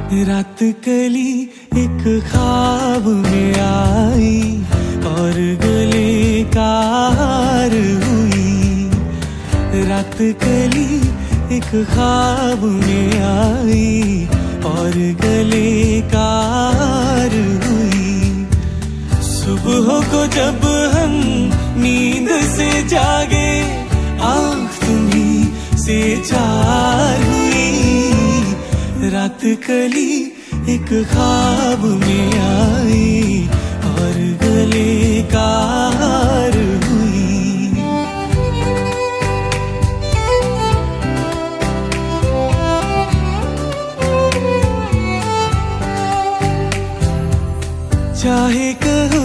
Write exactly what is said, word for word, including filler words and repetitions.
रात कली एक ख्वाब में आई और गले का हार हुई। रात कली एक ख्वाब में आई और गले का हार हुई। सुबह को जब हम नींद से जागे आँख तुम्हीं से चार हुई। रात कली एक ख्वाब में आई और गले का हार हुई। चाहे कह